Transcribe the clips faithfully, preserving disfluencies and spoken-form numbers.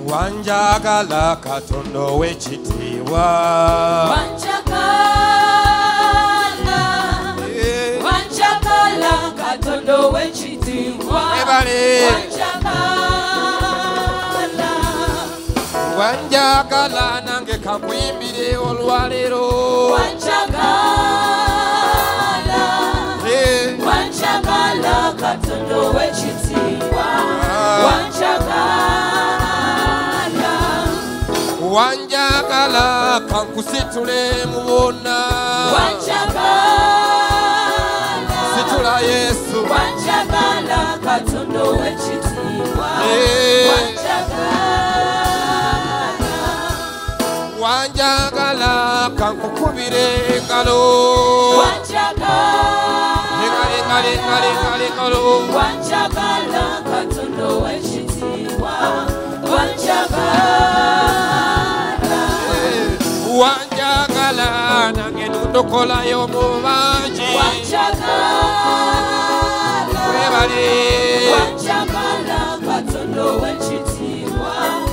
Wanjagala Katonda w'ekitiibwa Wanjagala Wanjagala Katonda w'ekitiibwa Wanjagala Wanjagala nange kakuyimbire olwaleero Wanjagala Wanjagala Katonda w'ekitiibwa Wanjagala Wanjagala kankusitule mu bonna Wanjagala situla Yesu Wanjagala Katonda w'ekitiibwa Wanjagala Wanjagala kankukubire engalo Wanjagala Wanjagala Katonda w'ekitiibwa Wanjagala Wanjagala nange nundokolayo mu bangi Wanjagala webale Wanjagala Katonda w'ekitiibwa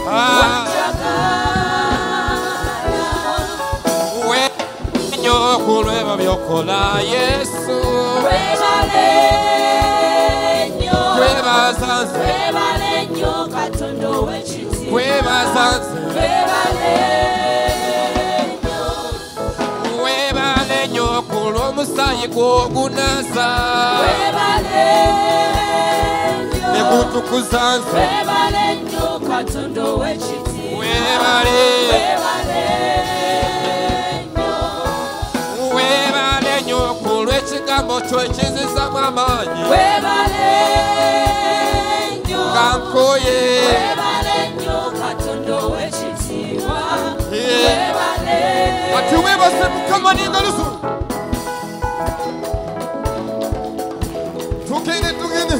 Wanjagala wenyo kulwebyo byokola Yesu webale nnyo webasanze webale nnyo Katonda w'ekitiibwa webasanze webale webale nnyo kulw'omusaayi gw'ogunaza webale nnyo nekutukuzanze webale nnyo Katonda w'ekitiibwa webale webale webale nnyo kulw'ekigambo kyo ekizizamu amaanyi webale nnyo gankoye webale nnyo Katonda w'ekitiibwa webale ati webase Mukama n'engalo zo tugende tugende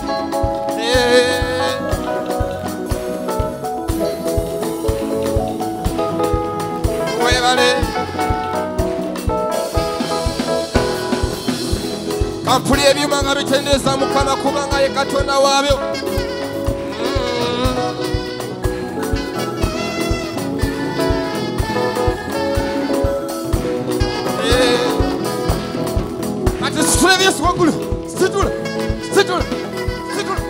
webale kampuli ebyuma nga bitendeeza Mukama kubanga ye Katonda waabyo ati situla ebyesu waggulu situla situla situla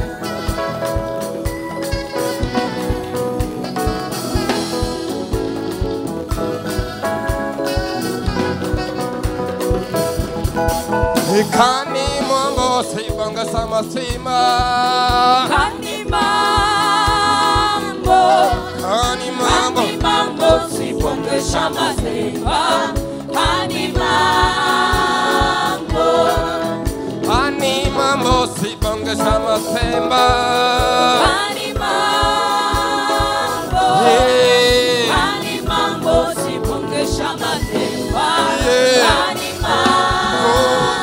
Kani mambo sibanga sama sima Kani mambo Kani mambo Kani mambo sibanga sama sima Kani mambo Kani mambo sibanga sama sima Kani mambo Kani mambo sibanga sama sima Kani mambo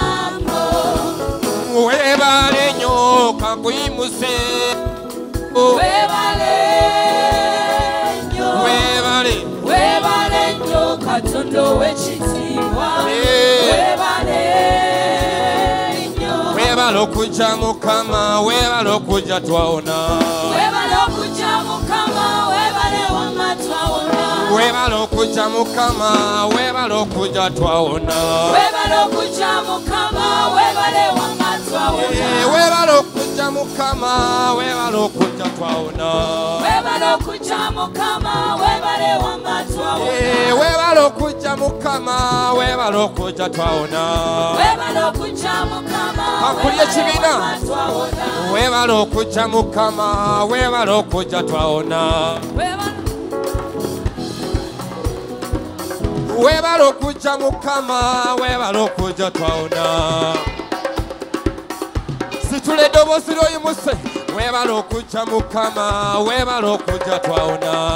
webale nnyo kakuyimuse webale nnyo webale webale nnyo Katonda w'ekitiibwa webale nnyo webale okujja Mukama webale okujja twawona webale okujja Mukama webale wamma twawona webale okujja Mukama webale okujja twawona webale okujja Mukama webale wamma twawona webale okujja Mukama webale okujja twawona webale okujja Mukama webale wamma twawona webale okujja Mukama webale okujja twawona webale okujja Mukama akulye kibiina twawona webale okujja Mukama webale okujja twawona webale okujja Mukama webale okujja twawona situla eddoboozi lyoyimuse webale okujja Mukama webale okujja twawona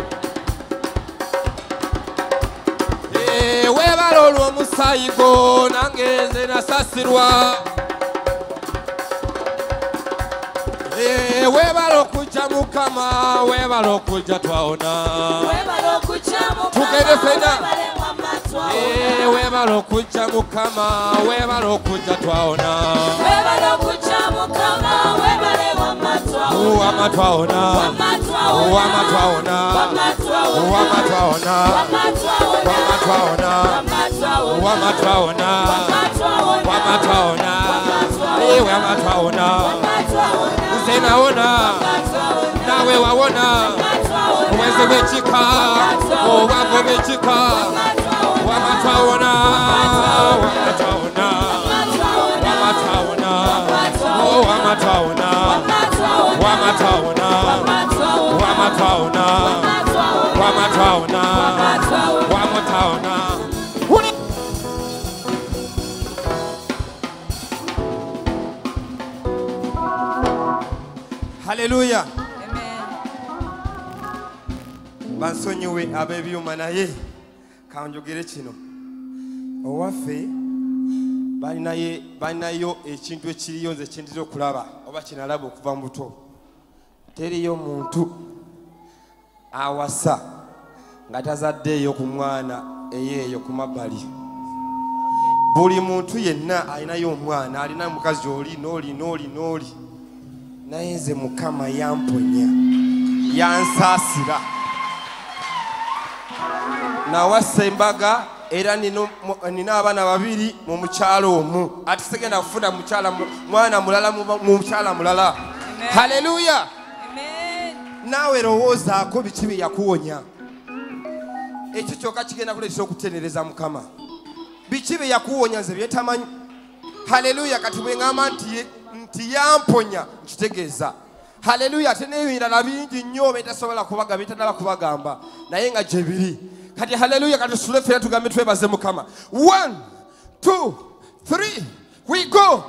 webale olw'omusaayi gwo nange nze nasasirwa webale okujja Mukama webale okujja twawona webale okujja Mukama tugende fena webale wamma twawona webala okujja mukama webala okujja twawona webala okujja mukama webale wamma twawona wamma twawona wamma twawona wamma twawona wamma twawona wamma twawona wamma twawona wamma twawona wamma twawona wamma twawona wamma twawona wamma twawona nze nawona nawe wawona obwenzi bw'ekika obwavu bw'ekika wamma twawona wamma twawona wamma twawona wamma twawona wamma twawona wamma twawona wamma twawona wamma twawona. Hallelujah. Amen. Bansonyiwe ab'ebyuma naye kanjogere kino owaffe balinaye balinayo ekintu ekiriyo nze kyendira okulaba oba kinalaba okuva mu buto. Teriyo muntu awasa nga tazaddeeyo ku mwana eyeeyo ku mabbali. Buli muntu yenna alinayo omwana alina mukazi oli n'oli n'oli n'oli naye nze Mukama yamponya yansaasira nawassa embaga era nina abaana babiri mu mukyalo omu ate sigenda kufuna mukyala mwana mulala mu mukyala mulala. Haleluya. Naawe lowoozaako biki bye yakuwonya ekyo kyokka kigenda kuleetera okutenereza Mukama. Biki bye yakuwonya nze byetamanyi. Haleluya. Kati bwe ŋŋamba nti nti yamponya nkitegeeza. Haleluya. Ate n'ebirala bingi nnyo betasobola kubaga bitadala kubagamba naye nga gye biri. Kati haleluya. Kati tusule ffenna tugambe twebaze Mukama. One, two, three, we go.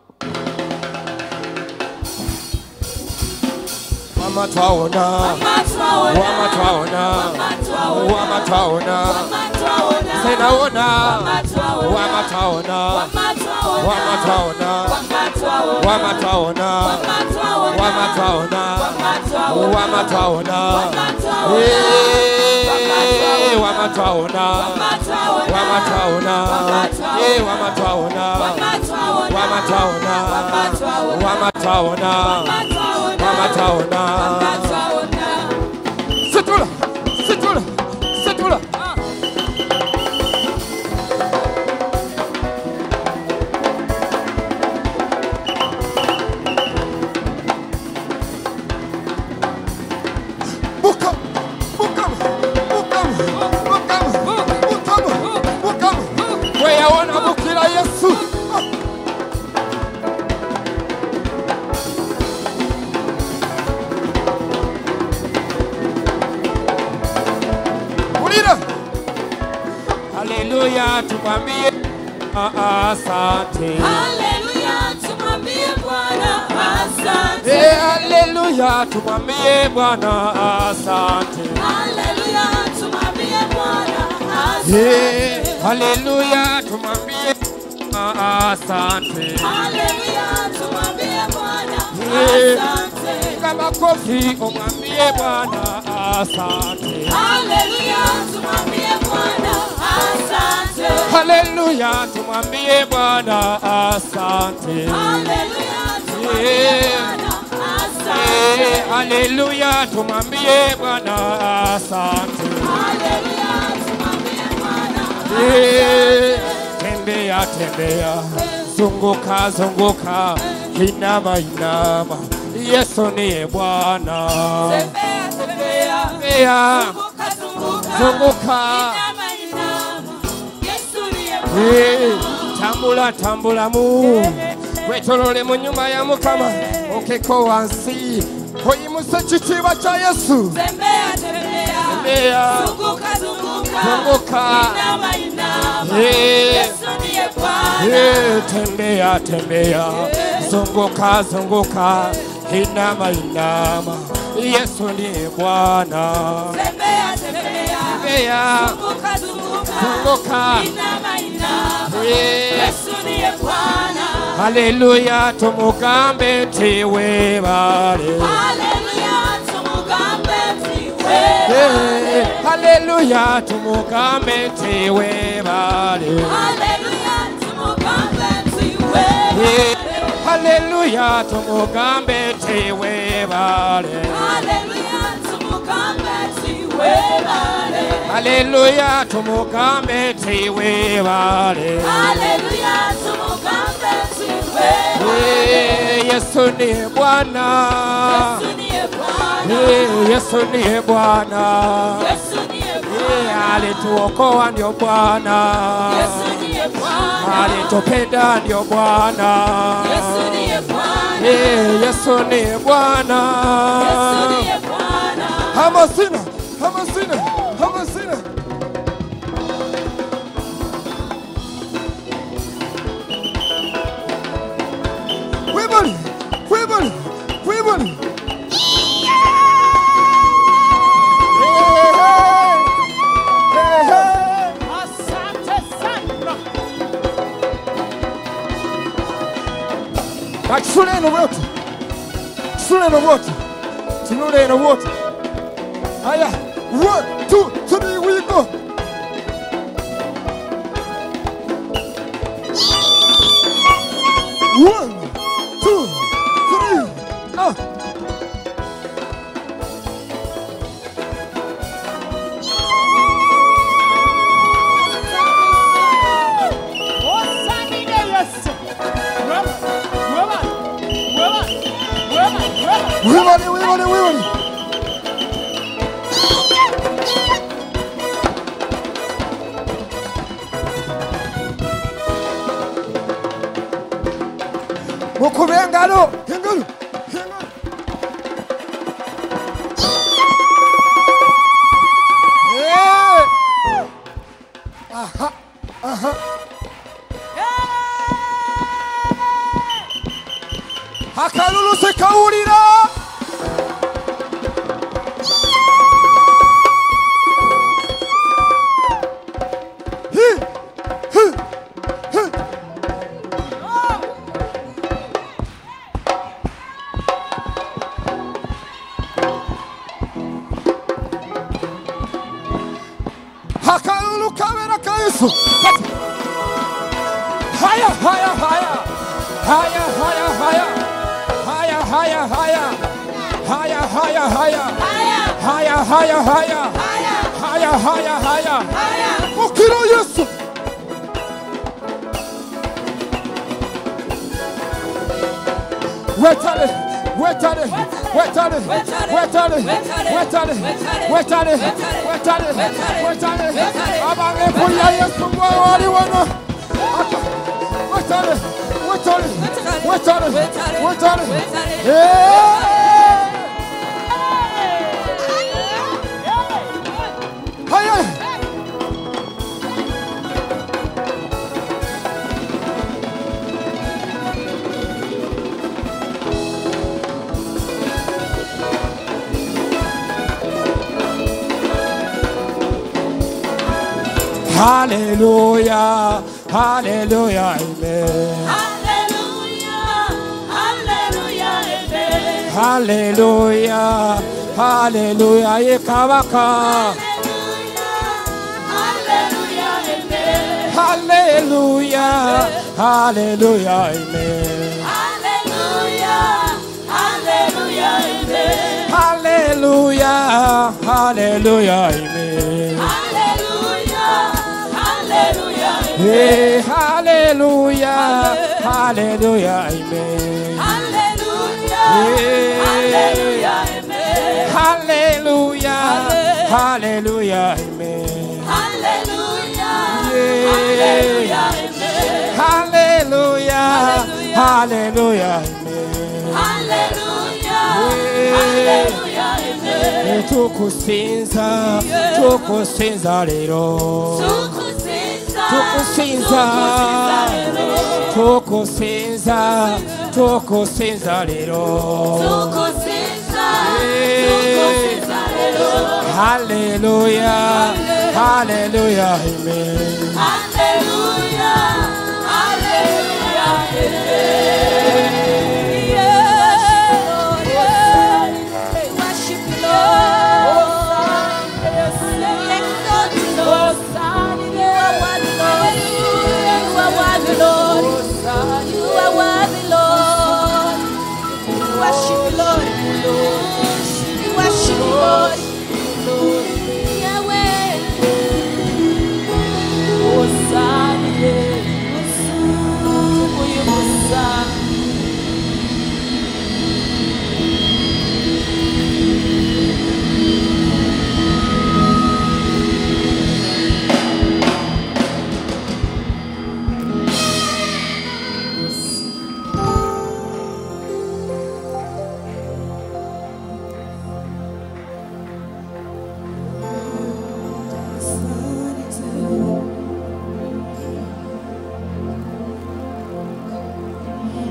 Wamma twawona wamma twawona wamma twawona senawona wamma twawona wamma twawona wamma twawona wamma twawona wamma twawona eh wamma twawona wamma twawona eh wamma twawona wamma twawona wamma twawona wamma twawona. Situla situla situla. Mukama Mukama Mukama Mukama Mukama Mukama weyawona bukira Yesu. Hallelujah, tumwambie asante. Hallelujah, tumwambie Bwana asante. Eh, hallelujah, tumwambie Bwana asante. Hallelujah, tumwambie Bwana asante. Eh, hallelujah, tumwambie asante. Hallelujah, tumwambie Bwana Eh, asante. kama kofi umwambie Bwana asante. Hallelujah, tumwambie Bwana asante. Hallelujah, tumwambie Bwana asante. Hallelujah, tumwambie Eh, Bwana asante. eh, hallelujah, tumwambie Bwana asante. Hallelujah, tumwambie Bwana Eh, tembea tembea zunguka zunguka inama inama Yesu niye Bwana. Tembea, tembea, Tembea zunguka, zunguka, zunguka inama, inama, Yesu niye Eh, Bwana. tambula tambula mu wetolole mu nyumba ya Mukama okeko wansi oyimuse ekitiibwa kya Yesu. Tembea, tembea, Tembea zunguka, zunguka, zunguka inama, inama, Eh, Yesu niye Bwana. eh, tembea tembea zunguka zunguka inama inama Yesu ndiye Bwana. Tembea, tembea, Tembea zunguka, zunguka, zunguka inama, inama, Eh, Yesu niye Bwana. haleluya tumugambe tiwe bale. Hallelujah, tumugambe tiwe Eh, bale. Hallelujah, tumugambe tiwe bale. Hallelujah, tumugambe tiwe bale. Hallelujah, tumugambe tiwe bale. Hallelujah, tumugambe tiwe bale. Hallelujah, tumugambe tiwe bale. Hallelujah, tumugambe tiwe bale. Yesu ni Bwana. Yesu ni Bwana. Yesu ni Bwana. Yesu ni Bwana. Alituokoa ndio Bwana. Yesu ni Bwana. Alitupenda ndio Bwana. Yesu ni Bwana. Yesu ni Bwana. Yesu ni Bwana. Hamasina, hamasina, hamasina. Wibali, wibali, wibali. Shule na wote, shule na wote, shule na wote. Haya, one, two, three, we go. One, two, three, ah. Wibali, wibali, wibali. Mukube engalo, engalo, engalo. Yeah. Aha, aha. Hakalulu sekawulira. Hakalulu kamera kaisu. Haya, haya, haya. Haya, haya, haya. Haya, haya, haya. Haya, haya, haya. Haya, haya, haya. Haya, haya, haya. Mukiro Yesu. Wetale, wetale, wetale, wetale, wetale, wetale, wetale, wetale. Abange puya Yesu mwa wali wana. Wetale, wetale, wetale, wetale. Haya. Hallelujah, hallelujah, amen. Hallelujah, hallelujah, amen. Hallelujah, hallelujah, yekabaka. Hallelujah, amen. Hallelujah, hallelujah, amen. Hallelujah, hallelujah, amen. Hallelujah, hallelujah, amen. Hey, hallelujah, hallelujah, amen. Hallelujah, Hey. hallelujah, amen. Hallelujah, hallelujah, amen. Hallelujah, Yeah. hallelujah, Hallelujah, amen. hallelujah, amen. Hallelujah, Yeah. hallelujah, amen. Tukusinza, tukusinza lero. Tukusinza, tukusinza, tukusinza lero. Hallelujah, hallelujah, amen. Hallelujah, hallelujah, amen. Yeah, yeah. Worship you, Lord. Yes,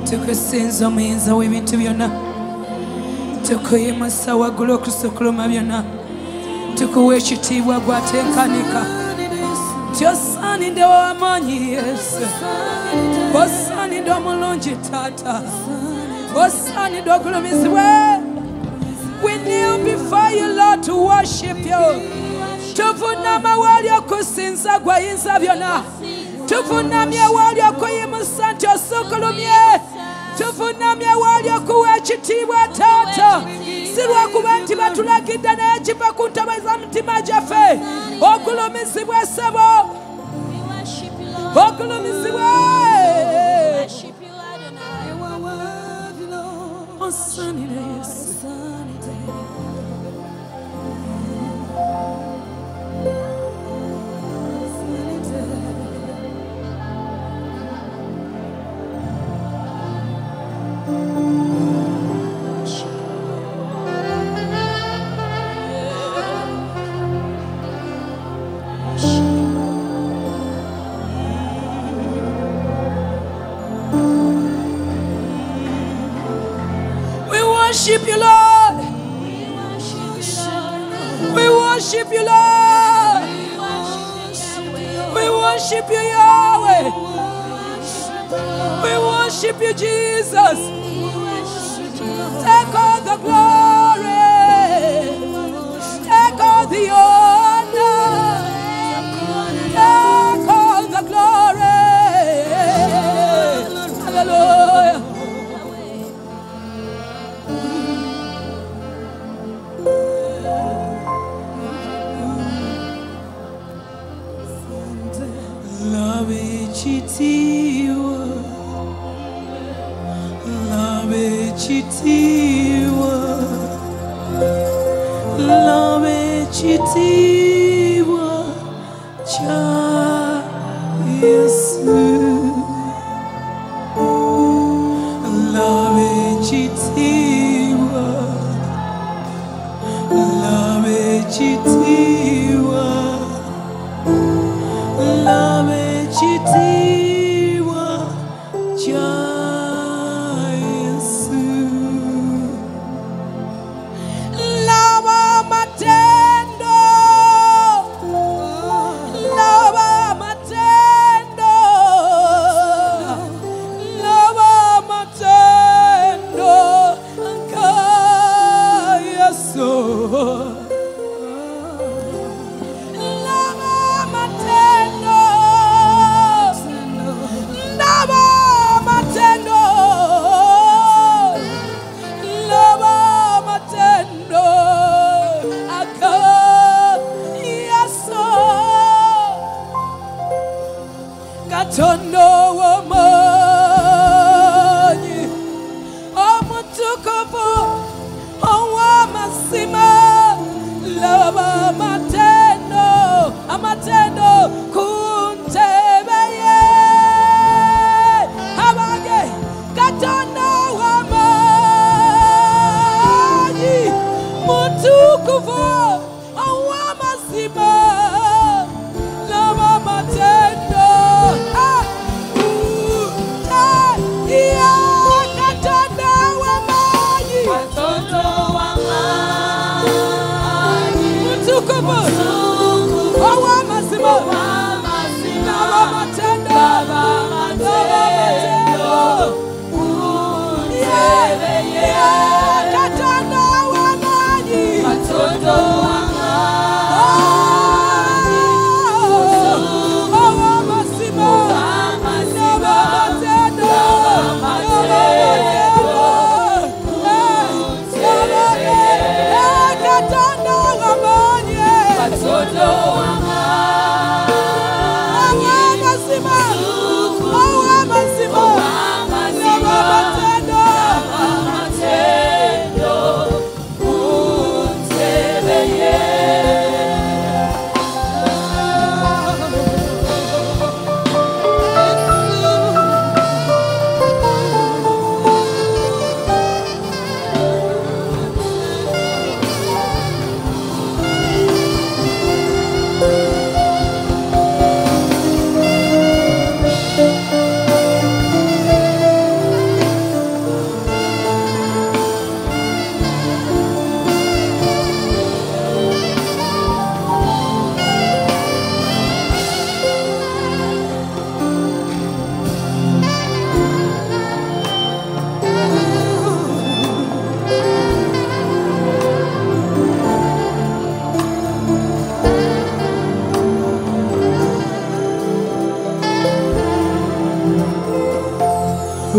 tukusinza omuyinza w'ebintu byonna tukuyimasa waggulu okusukuluma byonna tukuwa ekitiibwa gwateekanika nti osaanidde w'amaanyi yesu osaanidde omulungi taata osaanidde ogulumizibwe. We kneel before you, Lord, to worship you. Tuvunama wali okusinza gwayinza byonna. Tuvunamye wali okuyimusa nti osukulumye. Tuvunamye wali okuwa ekitiibwa taata. Si lwakuba nti batulagidde naye kiva ku ntabo ez'omutima gyaffe. Ogulumizibwe ssebo. Ogulumizibwe. Osaanidde Yesu. We worship you, Lord. We worship you, Lord. We worship you, Yahweh. We worship you, Jesus. Take all the glory. Take all the honor. Take all the glory. Hallelujah. Love chitiwa, love chitiwa, love chitiwa, cha Yesu. Love chitiwa, love chitiwa, love chitiwa cha Yesu. Lava matendo, lava matendo, lava matendo ka Yesu. Tondo womanyi omutukuvu ow'amazima laba amatendo amatendo ku ntebe ye abage Katonda womanyi mutukuvu ow'amazima laba amatendo. Oh,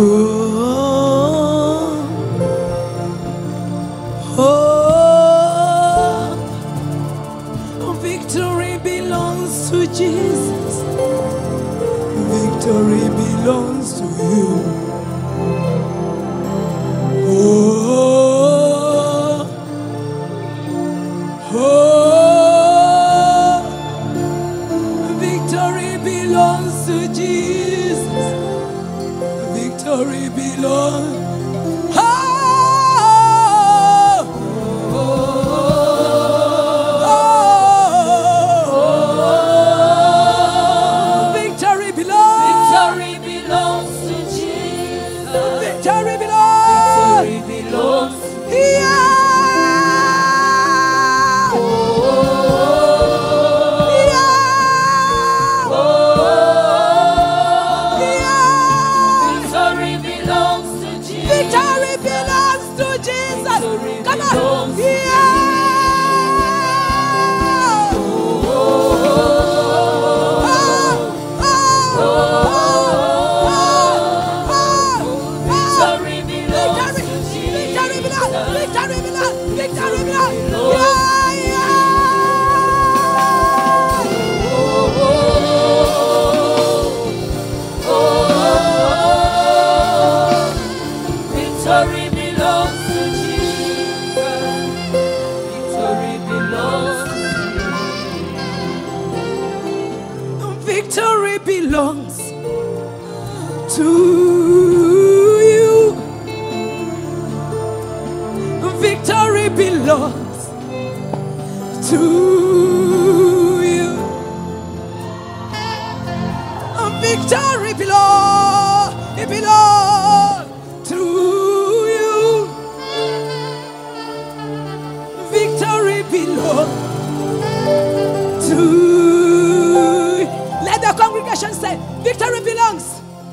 Oh, victory belongs to Jesus. Victory belongs to you. Oh, oh, victory belongs to Jesus. Victory belongs. Oh, oh, victory belongs. Victory belongs to Jesus. Victory belongs. Victory belongs to Yeah. Victory belongs to Jesus. Victory belongs to Jesus. Come on. belongs to Yeah. Oh, oh, oh, oh, oh. Victory belongs to Victory Jesus. belongs. Victory belongs. Victory belongs. Yeah, yeah. Victory belongs to Jesus. Victory belongs to Victory belongs to you. Victory belongs to you. Victory belongs, it belongs to you. Victory belongs to you. Let the congregation say, victory belongs.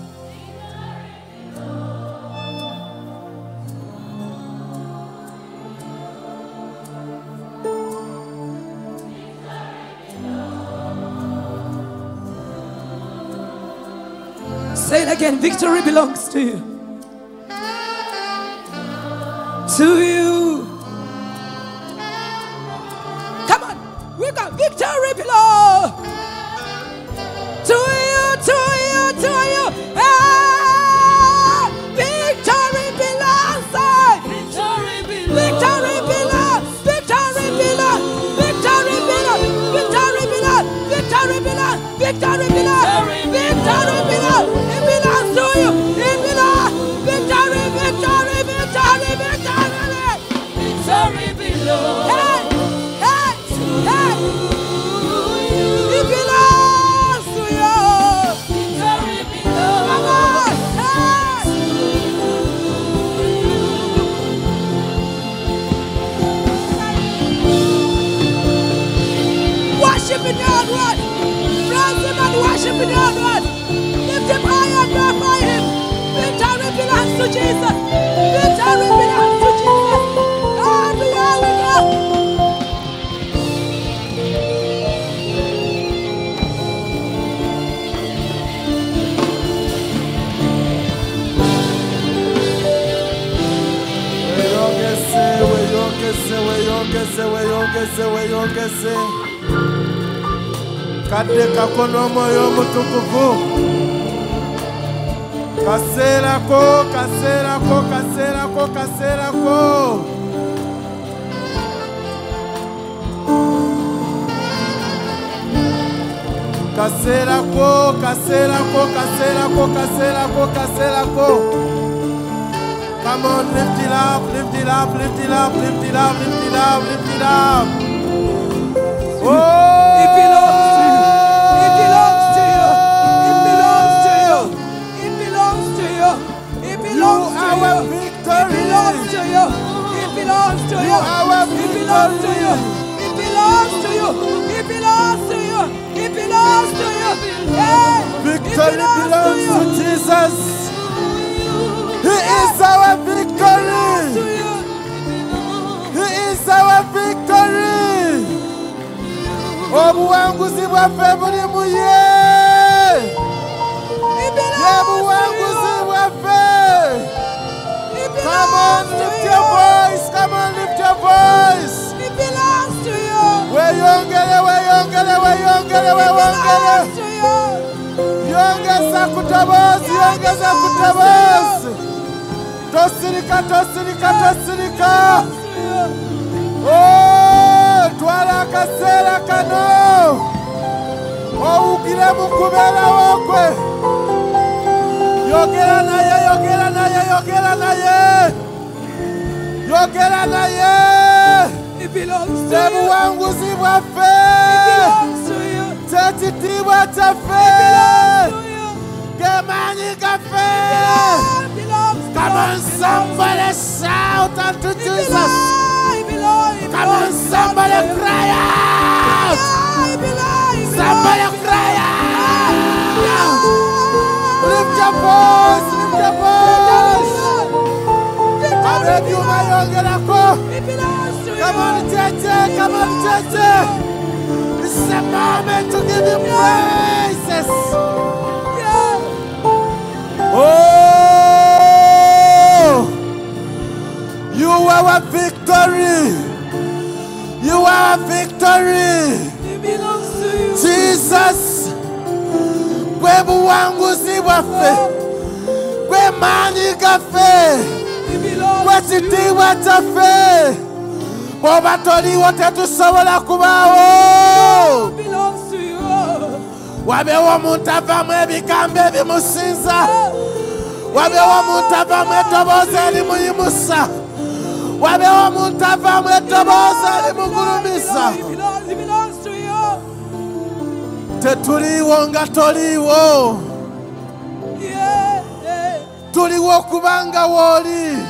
Say it again, victory belongs to you. To you. Come on, we got victory belongs to you, to you, to you. Ah, victory belongs. ah. victory belongs. Victory belongs. Victory belongs. Victory belongs. Victory belongs. Victory belongs. Victory belongs. Victory belongs. It belongs to you. It belongs. Victory, victory, victory, victory. Victory belongs. Hey, hey, hey. It belongs to you. Victory Come belongs. on. Hey. Worship in your own word. Praise him and worship in your own word. Lift him high and glorify him. Victory belongs to Jesus. Victory belongs to Jesus. Everywhere we go. Weyongese, weyongese, weyongese, weyongese, weyongese. Kadde kakono mwoyo mutukuvu. Kaseerako, kaseerako, kaseerako, kaseerako. Kaseerako, kaseerako, kaseerako, kaseerako, kaseerako. Come on, lift it up, lift it up, lift it up, lift it up, lift it up, lift it up. Oh! It belongs to you. It belongs to you. It belongs to you. It belongs to you. It belongs to You are you. victory. It belongs to you. It belongs to you. You are It belongs to you. It belongs to you. It belongs to you. It belongs to you. Hey, Victory it belongs belongs to to you. Jesus. He is our To victory. you. He is our victory. Obuwanguzi bwaffe buli mu ye. It Ye belongs to buwanguzi you. bwaffe. voice. It belongs to you. Weyongere, weyongere, weyongere, It weyongere. belongs to you. Yongeza kutabozi, yongeza kutabozi. Tosirika, tosirika, tosirika. Oh, twala kasera kano. Ougire mukubera wokwe. Yogera naye, yogera naye, yogera naye. Yogera naye. It belongs to Tebu you. wangu zibwafe. It belongs to you. Tetitibwa tafe. It belongs to you. Gemanyi kafe. It belongs to Come on, you. somebody shout unto It Jesus. belongs, it belongs, it Come on, belongs, it somebody belongs to you. cry out. It belongs, it Somebody belongs, it cry belongs. out. Lift your voice, lift your voice. Abebyuma yongerako. It belongs to you. Come on, church, come on, church. This is a moment to give him praises. Yeah. Oh, you are a victory. You are a victory. It belongs to you. Jesus, gwe buwanguzi bwaffe, gwe maanyi gaffe, It belongs gwe to you. kitiibwa kyaffe. Bw'oba toliiwo tetusobola kubaawo. It belongs to you. Wabeewo omuntu avaamu ebigambo ebimusinza. Wabeewo omuntu avaamu eddoboozi erimuyimusa. Wabeewo omuntu avaamu eddoboozi erimugulumiza. It belongs, it belongs to you. Tetuliiwo nga toliiwo. Yeah. Yeah. Tuliwo kubanga wooli.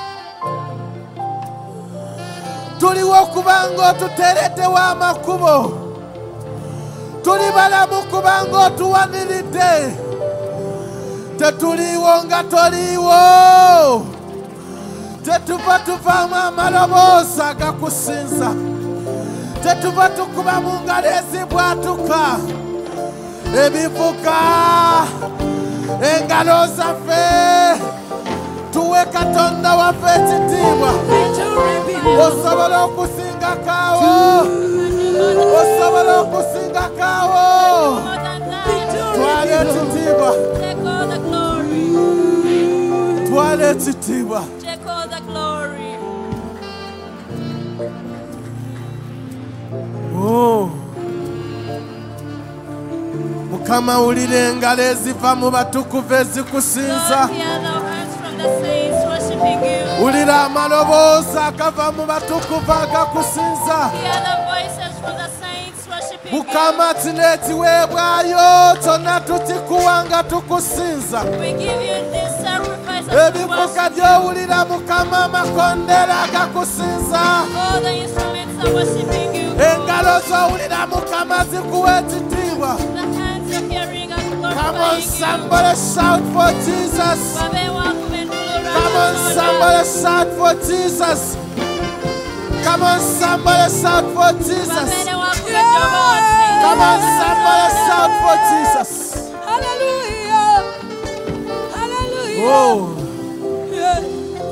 Tuliwo kubanga otuteereddewo amakubo. Tuli balamu kubanga otuwaniridde. Tetuliiwo nga toliiwo. Tetuva tuvaamu amaloboozi agakusinza. Tetuva tukuba mu ngalo ezibwatuka. Ebivuga engalo zaffe. Tuwe Katonda waffe ekitiibwa. Victory belongs. Osobola okusingako awo. Osobola okusingako awo. Twala ekitiibwa. Take all the glory. Twala ekitiibwa. Take all the glory. Oh. Mukama wulira engalo eziva mu batukuvu ezikusinza. Lord, hear the hands from the saints worshiping you. Wulira amaloboozi agava mu batukuvu agakusinza. Hear the voices from the saints worshiping you. Mukama kino ekiweebwayo kyonna tukikuwanga tukusinza. We give you this sacrifice as we Ebivuga worship. by'owulira Mukama amakondera agakusinza. All the instruments are worshiping you. Engalo z'owulira Mukama zikuwa ekitiibwa. The hands are hearing us Come on, glorifying you. somebody shout for Jesus. Babe wako wendulura Come on, Katonda. somebody shout for Jesus. Come on, somebody shout for Jesus. Babere wako wendulura. Come on, somebody shout for Jesus. Hallelujah. Hallelujah. Oh, Yeah.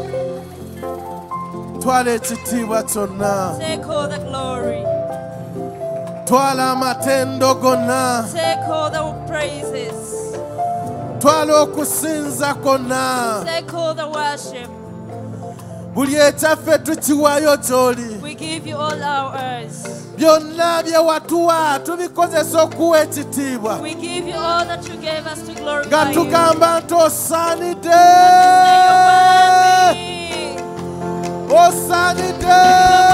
twala ekitiibwa kyonna. Take all the glory. Twala amatendo gonna. Take all the praises. Twala okusinza konna. Take all the worship. Buli ekyaffe tukiwaayo gy'oli. We give you all ours. Byonna bye watuwa tubikozesa okuwa ekitiibwa. We give you all that you gave us to Nga glorify you. tugamba nti osaanidde. Say you're worthy. Osaanidde.